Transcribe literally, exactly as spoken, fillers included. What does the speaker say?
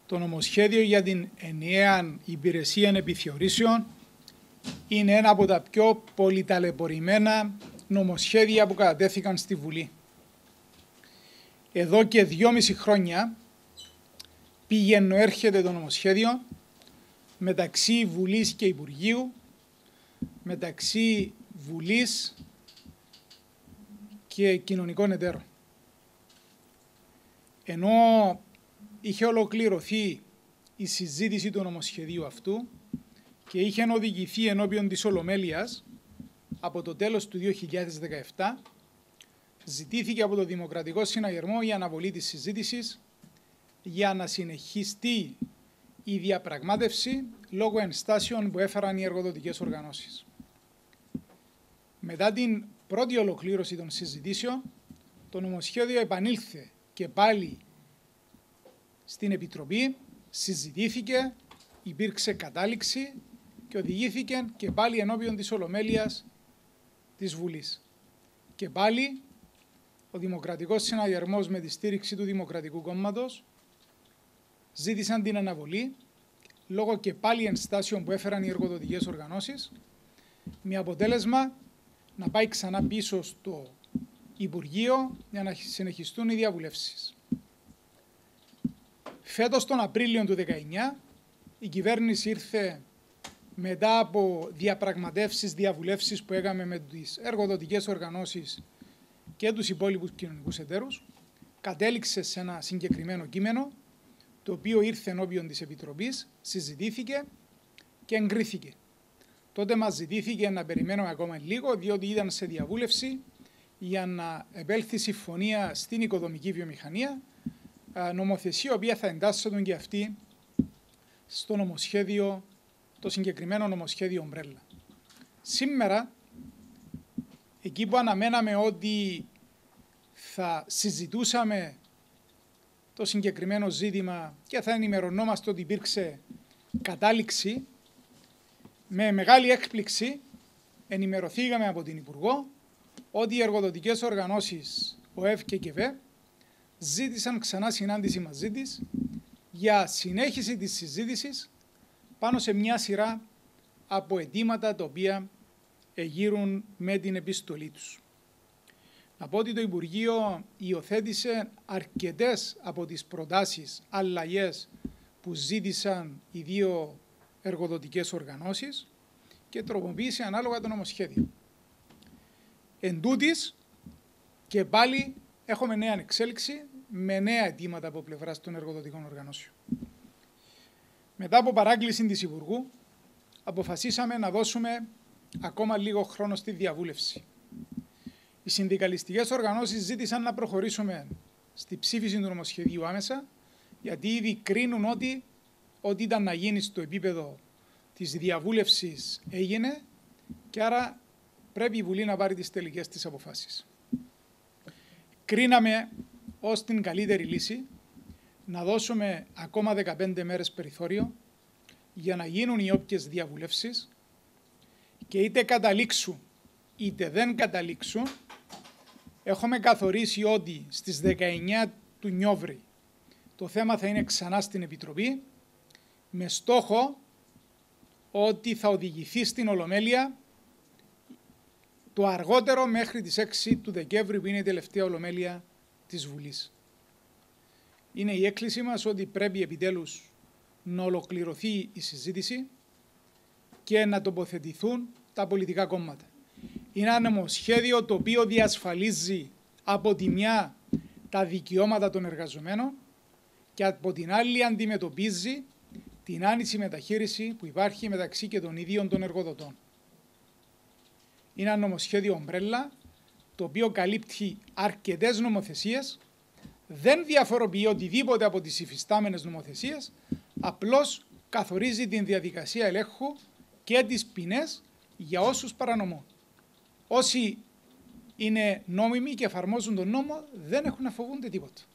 Το νομοσχέδιο για την ενιαία υπηρεσία επιθεωρήσεων είναι ένα από τα πιο πολυταλαιπωρημένα νομοσχέδια που κατατέθηκαν στη Βουλή. Εδώ και δυόμιση χρόνια πήγαινε έρχεται το νομοσχέδιο μεταξύ Βουλής και Υπουργείου, μεταξύ Βουλής και κοινωνικών εταίρων. Ενώ είχε ολοκληρωθεί η συζήτηση του νομοσχεδίου αυτού και είχε οδηγηθεί ενώπιον της Ολομέλειας από το τέλος του δύο χιλιάδες δεκαεπτά, ζητήθηκε από το Δημοκρατικό Συναγερμό η αναβολή της συζήτησης για να συνεχιστεί η διαπραγμάτευση λόγω ενστάσεων που έφεραν οι εργοδοτικές οργανώσεις. Μετά την πρώτη ολοκλήρωση των συζητήσεων, το νομοσχέδιο επανήλθε και πάλι στην Επιτροπή, συζητήθηκε, υπήρξε κατάληξη και οδηγήθηκε και πάλι ενώπιον της Ολομέλειας της Βουλής. Και πάλι ο Δημοκρατικός Συναγερμός με τη στήριξη του Δημοκρατικού Κόμματος ζήτησαν την αναβολή λόγω και πάλι ενστάσεων που έφεραν οι εργοδοτικές οργανώσεις, με αποτέλεσμα να πάει ξανά πίσω στο Υπουργείο για να συνεχιστούν οι διαβουλεύσεις. Φέτος τον Απρίλιο του δύο χιλιάδες δεκαεννιά η κυβέρνηση ήρθε μετά από διαπραγματεύσεις, διαβουλεύσεις που έκαμε με τις εργοδοτικές οργανώσεις και τους υπόλοιπους κοινωνικούς εταίρους, κατέληξε σε ένα συγκεκριμένο κείμενο, το οποίο ήρθε ενώπιον της Επιτροπής, συζητήθηκε και εγκρίθηκε. Τότε μας ζητήθηκε να περιμένουμε ακόμα λίγο, διότι ήταν σε διαβούλευση για να επέλθει συμφωνία στην οικοδομική βιομηχανία, νομοθεσία, η οποία θα εντάσσεται και αυτή στο νομοσχέδιο, το συγκεκριμένο νομοσχέδιο ομπρέλα. Σήμερα, εκεί που αναμέναμε ότι θα συζητούσαμε το συγκεκριμένο ζήτημα και θα ενημερωνόμαστε ότι υπήρξε κατάληξη, με μεγάλη έκπληξη ενημερωθήκαμε από την Υπουργό ότι οι εργοδοτικές οργανώσεις ΟΕΒ και ΚΕΒΕ ζήτησαν ξανά συνάντηση μαζί της για συνέχιση της συζήτησης πάνω σε μια σειρά από αιτήματα τα οποία εγείρουν με την επιστολή τους. Να πω ότι το Υπουργείο υιοθέτησε αρκετές από τις προτάσεις αλλαγές που ζήτησαν οι δύο εργοδοτικές οργανώσεις και τροποποίησε ανάλογα το νομοσχέδιο. Εν τούτης, και πάλι έχουμε νέα εξέλιξη με νέα αιτήματα από πλευράς των εργοδοτικών οργανώσεων. Μετά από παράγκληση της Υπουργού, αποφασίσαμε να δώσουμε ακόμα λίγο χρόνο στη διαβούλευση. Οι συνδικαλιστικές οργανώσεις ζήτησαν να προχωρήσουμε στη ψήφιση του νομοσχεδίου άμεσα, γιατί ήδη κρίνουν ότι ό,τι ήταν να γίνει στο επίπεδο της διαβούλευσης έγινε και άρα πρέπει η Βουλή να πάρει τις τελικές της αποφάσεις. Κρίναμε ως την καλύτερη λύση να δώσουμε ακόμα δεκαπέντε μέρες περιθώριο για να γίνουν οι όποιες διαβουλεύσεις και είτε καταλήξουν είτε δεν καταλήξουν, έχουμε καθορίσει ότι στις δεκαεννιά του Νιόβρη το θέμα θα είναι ξανά στην Επιτροπή με στόχο ότι θα οδηγηθεί στην Ολομέλεια το αργότερο μέχρι τις έξι του Δεκέμβρη που είναι η τελευταία Ολομέλεια της Βουλής. Είναι η έκκληση μας ότι πρέπει επιτέλους να ολοκληρωθεί η συζήτηση και να τοποθετηθούν τα πολιτικά κόμματα. Είναι ένα νομοσχέδιο το οποίο διασφαλίζει από τη μια τα δικαιώματα των εργαζομένων και από την άλλη αντιμετωπίζει την άνηση μεταχείριση που υπάρχει μεταξύ και των ιδίων των εργοδοτών. Είναι ένα νομοσχέδιο ομπρέλα το οποίο καλύπτει αρκετές νομοθεσίες, δεν διαφοροποιεί οτιδήποτε από τις υφιστάμενες νομοθεσίες, απλώς καθορίζει την διαδικασία ελέγχου και τις ποινές για όσους παρανομούν. Όσοι είναι νόμιμοι και εφαρμόζουν τον νόμο δεν έχουν να φοβούνται τίποτα.